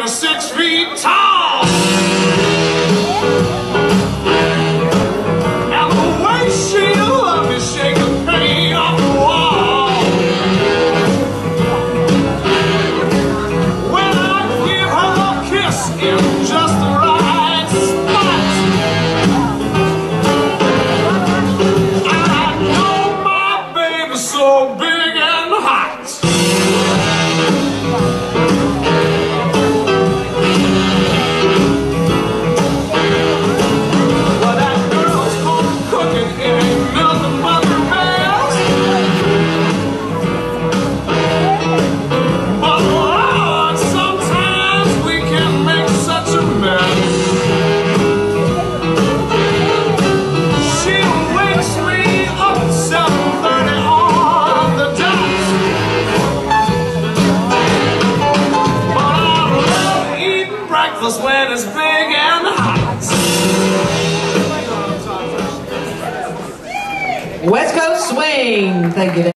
baby 6 feet tall. And the way she loved me, shake the paint off the wall. When I give her a kiss in just the right spot, I know my baby's so big and hot. When it's big and hot. West Coast Swing. Thank you.